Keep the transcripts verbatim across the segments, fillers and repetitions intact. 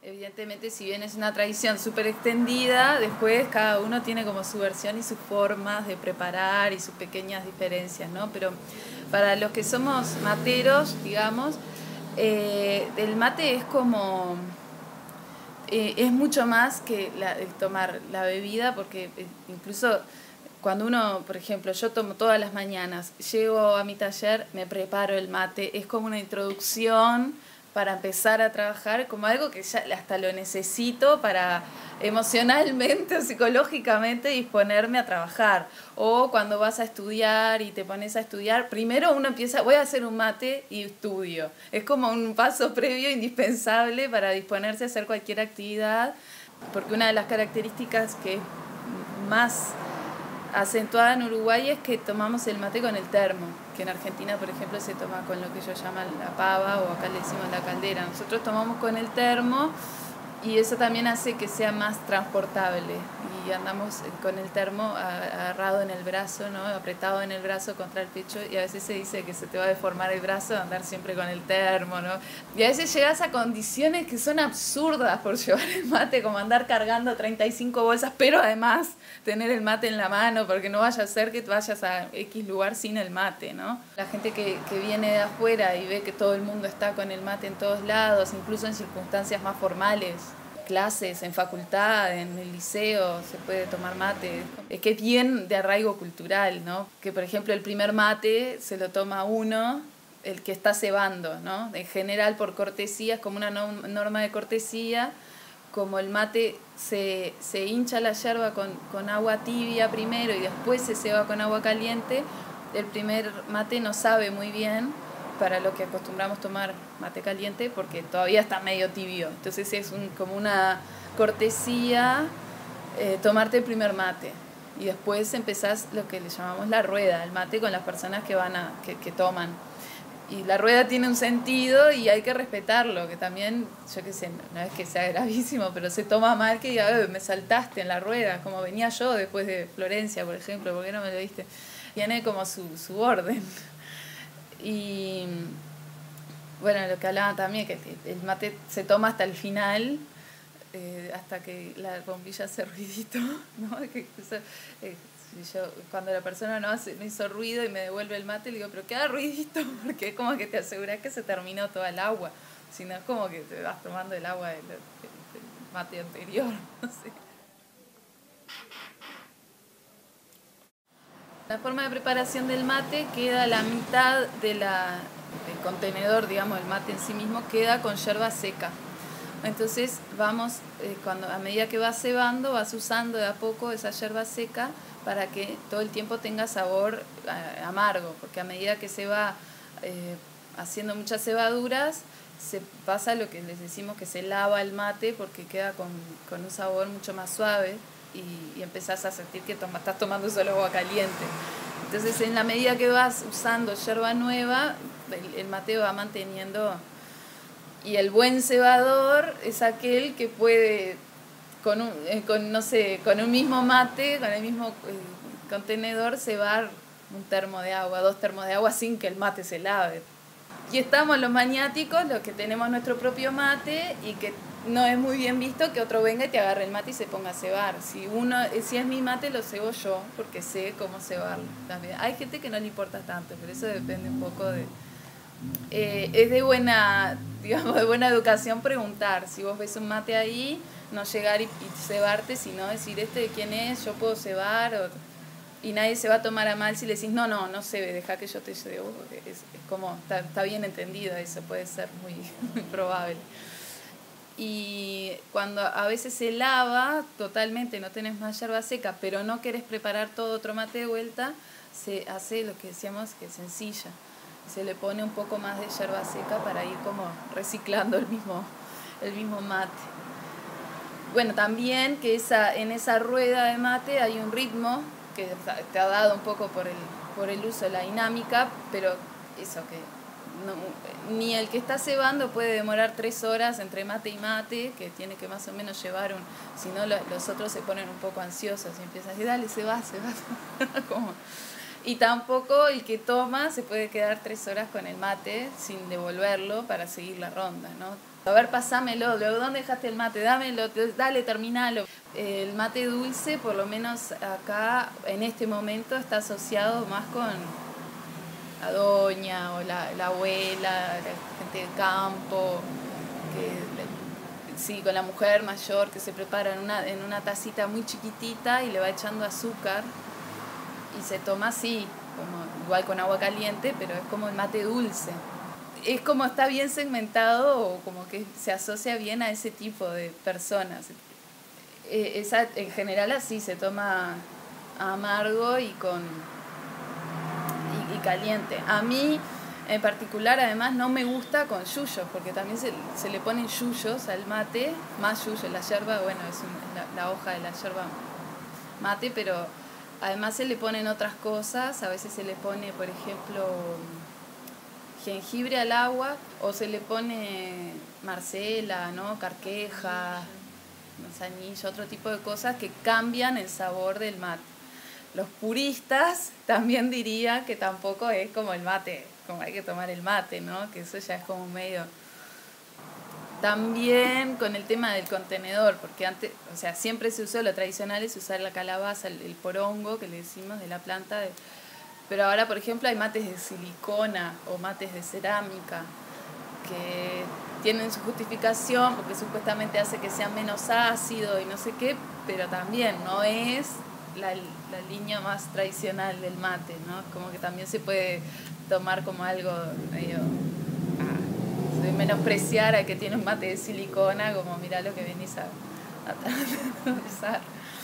Evidentemente, si bien es una tradición súper extendida, después cada uno tiene como su versión y sus formas de preparar y sus pequeñas diferencias, ¿no? Pero para los que somos materos, digamos, eh, el mate es como... Eh, es mucho más que la, el tomar la bebida, porque eh, incluso cuando uno, por ejemplo, yo tomo todas las mañanas, llego a mi taller, me preparo el mate, es como una introducción para empezar a trabajar, como algo que ya hasta lo necesito para emocionalmente o psicológicamente disponerme a trabajar. O cuando vas a estudiar y te pones a estudiar, primero uno empieza, voy a hacer un mate y estudio. Es como un paso previo indispensable para disponerse a hacer cualquier actividad, porque una de las características que es más acentuada en Uruguay es que tomamos el mate con el termo, que en Argentina, por ejemplo, se toma con lo que ellos llaman la pava, o acá le decimos la caldera. Nosotros tomamos con el termo y eso también hace que sea más transportable, y andamos con el termo agarrado en el brazo, ¿no? Apretado en el brazo contra el pecho, y a veces se dice que se te va a deformar el brazo de andar siempre con el termo, ¿no? Y a veces llegas a condiciones que son absurdas por llevar el mate, como andar cargando treinta y cinco bolsas, pero además tener el mate en la mano, porque no vaya a ser que vayas a X lugar sin el mate, ¿no? La gente que, que viene de afuera y ve que todo el mundo está con el mate en todos lados, incluso en circunstancias más formales, clases, en facultad, en el liceo, se puede tomar mate. Es que es bien de arraigo cultural, ¿no? Que, por ejemplo, el primer mate se lo toma uno, el que está cebando, ¿no? En general, por cortesía, es como una norma de cortesía. Como el mate se, se hincha la yerba con, con agua tibia primero y después se ceba con agua caliente, el primer mate no sabe muy bien para lo que acostumbramos tomar mate caliente, porque todavía está medio tibio. Entonces es un, como una cortesía eh, tomarte el primer mate. Y después empezás lo que le llamamos la rueda, el mate con las personas que, van a, que, que toman. Y la rueda tiene un sentido y hay que respetarlo, que también, yo qué sé, no es que sea gravísimo, pero se toma mal que diga, me saltaste en la rueda, como venía yo después de Florencia, por ejemplo, ¿por qué no me lo diste? Tiene como su, su orden. Y bueno, lo que hablaban también, que el mate se toma hasta el final, eh, hasta que la bombilla hace ruidito, ¿no? Que eso, eh, yo, cuando la persona no, hace, no hizo ruido y me devuelve el mate, le digo, pero queda ruidito, porque es como que te aseguras que se terminó toda el agua, si no es como que te vas tomando el agua del, del, del mate anterior, no sé. La forma de preparación del mate queda a la mitad de la, del contenedor, digamos, el mate en sí mismo queda con yerba seca. Entonces vamos, eh, cuando, a medida que vas cebando, vas usando de a poco esa yerba seca para que todo el tiempo tenga sabor eh, amargo, porque a medida que se va eh, haciendo muchas cebaduras, se pasa lo que les decimos que se lava el mate, porque queda con, con un sabor mucho más suave. Y, y empezás a sentir que toma, estás tomando solo agua caliente. Entonces, en la medida que vas usando yerba nueva, el, el mate va manteniendo. Y el buen cebador es aquel que puede, con un, eh, con, no sé, con un mismo mate, con el mismo eh, contenedor, cebar un termo de agua, dos termos de agua, sin que el mate se lave. Y estamos los maniáticos, los que tenemos nuestro propio mate y que no es muy bien visto que otro venga y te agarre el mate y se ponga a cebar. Si uno, si es mi mate, lo cebo yo, porque sé cómo cebarlo también. Hay gente que no le importa tanto, pero eso depende un poco de... Eh, es de buena, digamos, de buena educación preguntar. Si vos ves un mate ahí, no llegar y, y cebarte, sino decir, ¿este de quién es? ¿Yo puedo cebar? O, y nadie se va a tomar a mal si le decís, no, no, no cebe, deja que yo te cebo. Es, es como, está, está bien entendido eso, puede ser muy, muy probable. Y cuando a veces se lava totalmente, no tenés más yerba seca, pero no querés preparar todo otro mate de vuelta, se hace lo que decíamos que es sencilla. Se le pone un poco más de yerba seca para ir como reciclando el mismo, el mismo mate. Bueno, también que esa, en esa rueda de mate hay un ritmo que te ha dado un poco por el, por el uso de la dinámica, pero eso que... No, ni el que está cebando puede demorar tres horas entre mate y mate, que tiene que más o menos llevar un... Si no, lo, los otros se ponen un poco ansiosos y empiezan a decir, dale, se va, se va. Como... Y tampoco el que toma se puede quedar tres horas con el mate sin devolverlo para seguir la ronda, ¿no? A ver, pasámelo, luego, ¿dónde dejaste el mate? Dámelo, dale, terminalo. El mate dulce, por lo menos acá, en este momento, está asociado más con la doña o la, la abuela, la gente del campo, que, sí, con la mujer mayor que se prepara en una, en una tacita muy chiquitita y le va echando azúcar y se toma así, como, igual con agua caliente, pero es como el mate dulce. Es como está bien segmentado o como que se asocia bien a ese tipo de personas. Esa, en general así se toma amargo y con y, y caliente. A mí en particular además no me gusta con yuyos, porque también se, se le ponen yuyos al mate, más yuyos, la yerba, bueno, es un, la, la hoja de la yerba mate, pero además se le ponen otras cosas, a veces se le pone, por ejemplo, jengibre al agua, o se le pone marcela, ¿no? Carqueja, manzanilla, otro tipo de cosas que cambian el sabor del mate. Los puristas también diría que tampoco es como el mate, como hay que tomar el mate, ¿no? Que eso ya es como medio... También con el tema del contenedor, porque antes, o sea, siempre se usó, lo tradicional es usar la calabaza, el, el porongo que le decimos de la planta, de, pero ahora, por ejemplo, hay mates de silicona o mates de cerámica que tienen su justificación porque supuestamente hace que sea menos ácido y no sé qué, pero también no es la, la línea más tradicional del mate, ¿no? Como que también se puede tomar como algo medio... de menospreciar a que tiene un mate de silicona, como mirá lo que venís a, a usar.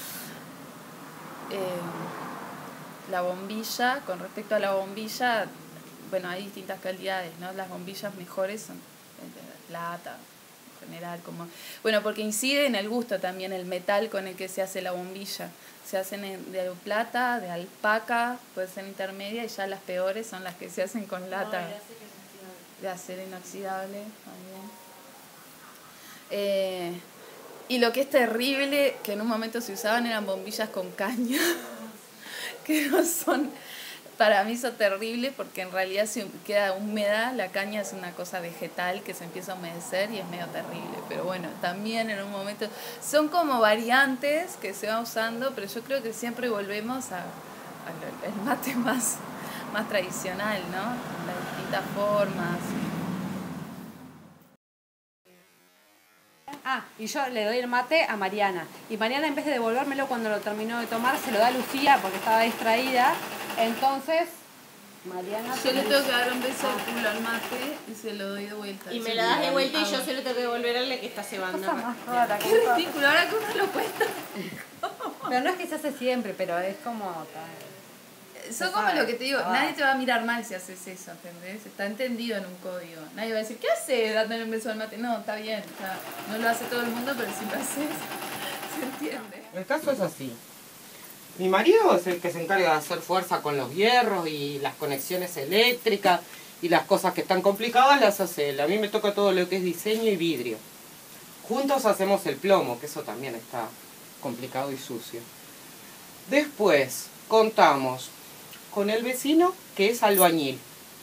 Eh, la bombilla, con respecto a la bombilla, bueno, hay distintas calidades, ¿no? Las bombillas mejores son de plata, en general, como... Bueno, porque incide en el gusto también el metal con el que se hace la bombilla. Se hacen de plata, de alpaca, puede ser intermedia, y ya las peores son las que se hacen con lata. No, de acero inoxidable también. Eh, y lo que es terrible, que en un momento se usaban, eran bombillas con caña, que no son, para mí son terribles, porque en realidad si queda húmeda, la caña es una cosa vegetal que se empieza a humedecer y es medio terrible. Pero bueno, también en un momento, son como variantes que se van usando, pero yo creo que siempre volvemos a, a el mate más... más tradicional, ¿no? Las distintas formas. Ah, y yo le doy el mate a Mariana. Y Mariana, en vez de devolvérmelo cuando lo terminó de tomar, se lo da a Lucía porque estaba distraída. Entonces, Mariana... Yo le tengo que dar un beso de culo al mate y se lo doy de vuelta. Y me la das de vuelta y yo se lo tengo que devolver al que está cebando. Qué ridículo, ahora que uno lo cuenta. Pero no es que se hace siempre, pero es como... Son como lo que te digo, nadie te va a mirar mal si haces eso, ¿entendés? Está entendido en un código. Nadie va a decir, ¿qué haces dándole un beso al mate? No, está bien, o sea, no lo hace todo el mundo, pero si lo haces, se entiende. El caso es así. Mi marido es el que se encarga de hacer fuerza con los hierros y las conexiones eléctricas y las cosas que están complicadas las hace él. A mí me toca todo lo que es diseño y vidrio. Juntos hacemos el plomo, que eso también está complicado y sucio. Después contamos con el vecino que es albañil.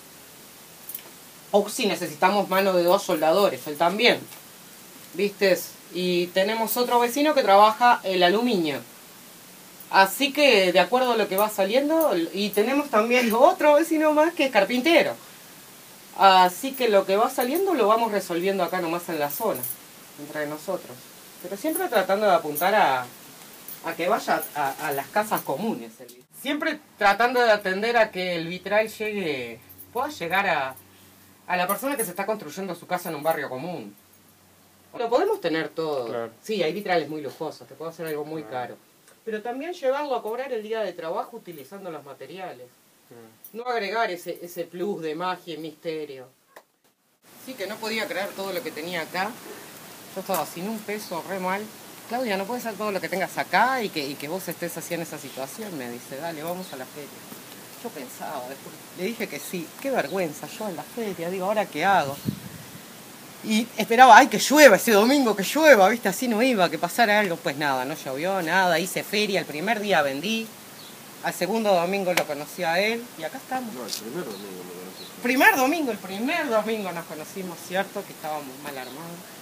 O si necesitamos mano de dos soldadores, él también. ¿Viste? Y tenemos otro vecino que trabaja el aluminio. Así que de acuerdo a lo que va saliendo, y tenemos también otro vecino más que es carpintero. Así que lo que va saliendo lo vamos resolviendo acá nomás en la zona, entre nosotros. Pero siempre tratando de apuntar a, a que vaya a, a las casas comunes. Siempre tratando de atender a que el vitral llegue, pueda llegar a, a la persona que se está construyendo su casa en un barrio común. Lo podemos tener todo. Claro. Sí, hay vitrales muy lujosos, te puedo hacer algo muy claro. caro. Pero también llevarlo a cobrar el día de trabajo utilizando los materiales. No agregar ese, ese plus de magia y misterio. Sí, que no podía creer todo lo que tenía acá. Yo estaba sin un peso, re mal. Claudia, no puede ser todo lo que tengas acá y que, y que vos estés así en esa situación. Me dice, dale, vamos a la feria. Yo pensaba, después le dije que sí. Qué vergüenza, yo en la feria. Digo, ¿ahora qué hago? Y esperaba, ay, que llueva ese domingo, que llueva, ¿viste? Así no iba, que pasara algo. Pues nada, no llovió, nada. Hice feria, el primer día vendí. Al segundo domingo lo conocí a él y acá estamos. No, el primer domingo lo conocí. Primer domingo, el primer domingo nos conocimos, ¿cierto? Que estábamos mal armados.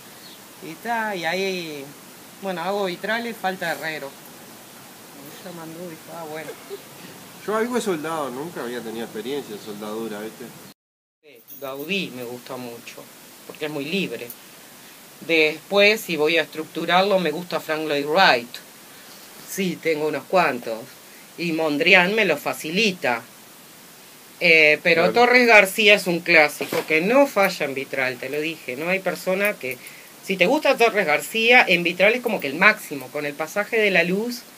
Y está, y ahí, bueno, hago vitrales, falta herrero. Ella mandó y dijo, ah, bueno. Yo algo he soldado, nunca había tenido experiencia en soldadura, ¿viste? Gaudí me gusta mucho, porque es muy libre. Después, si voy a estructurarlo, me gusta Frank Lloyd Wright. Sí, tengo unos cuantos. Y Mondrian me lo facilita. Eh, pero Claro. Torres García es un clásico que no falla en vitral, te lo dije. No hay persona que... Si te gusta Torres García, en vitral es como que el máximo. Con el pasaje de la luz